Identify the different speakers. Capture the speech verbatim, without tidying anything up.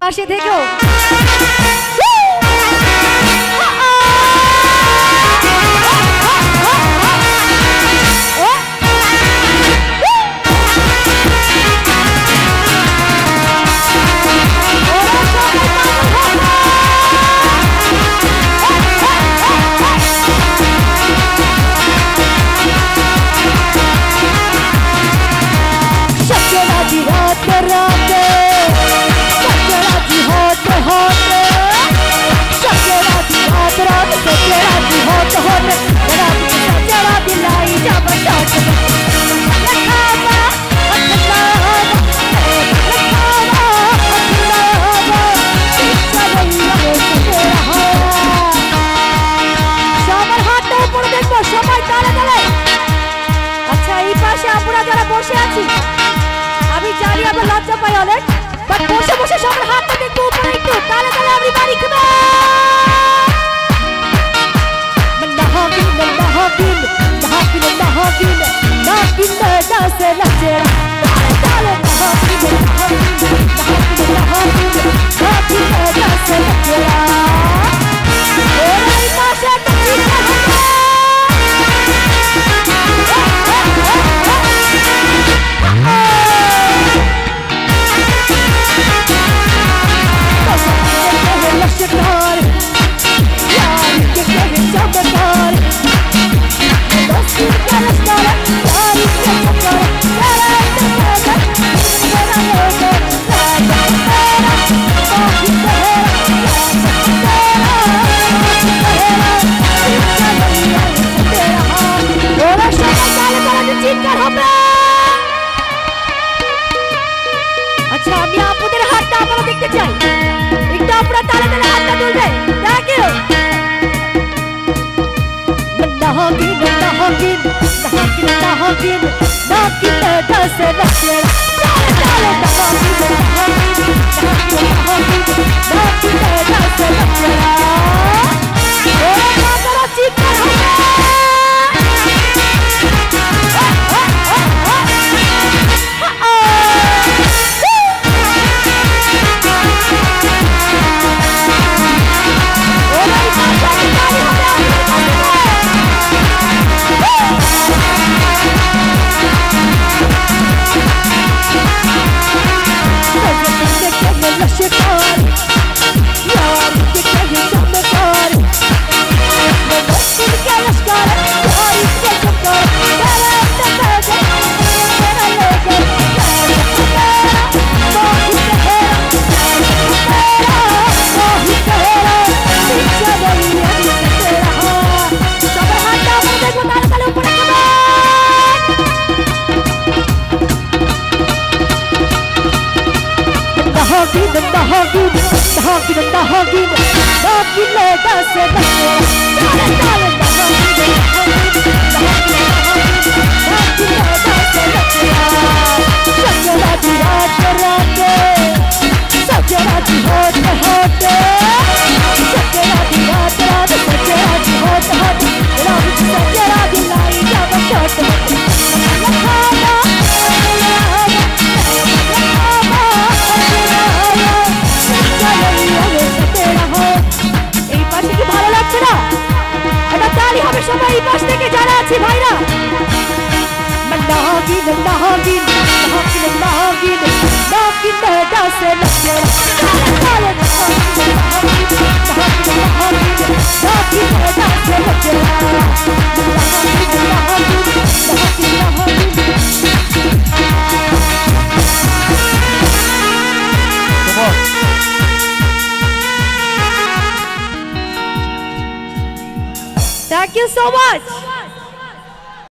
Speaker 1: পাশে থেকো। लज्जा पाई अनेक बट बसे बसे सबार हातটা দেখব উপরে একটু তালে তালে एवरीबॉडी कम ऑन नहाकिन नहाकिन नहाकिन नहाकिन नहाकिन जैसे लचे ताले ताले नहाकिन नहाकिन नहाकिन नहाकिन जैसे लचे ओरे पाशे तकी लश्कर यार के के चमकार दोस्ती का लश्कर यार के चमकार तेरा तेरा तेरा लोग राजा तेरा बाकी तेरा तेरा शोभा ताले ताले चिৎকার হবে। अच्छा আমি আপনাদের হাতটা আমরা দেখতে চাই একটু আপনারা তালে তালে হাতটা তুলবেন। Thank you. नहाकिन नहाकिन नहाकिन नहाकिन नहाकिन जैसे लचे ताले ताले नहाकिन नहाकिन नहाकिन नहाकिन जैसे लचे ओरे मातरा चिৎকার হবে। नहाकिन नहाकिन नहाकिन नहाकिन नहाकिन जैसे लचे ताले ताले नहाकिन नहाकिन नहाकिन जैसे लचे सजरा दी रात रात सजरा दी होत होत सजरा दी रात रात सजरा दी होत होत रात सजरा दी लाई जब शॉट সবাই পাশ থেকে যারা আছে ভাইরা नहाकिन नहाकिन नहाकिन नहाकिन नहाकिन जैसे लचे ताले ताले नहाकिन नहाकिन नहाकिन नहाकिन जैसे लचे नहाकिन नहाकिन नहाकिन नहाकिन Thank you so much.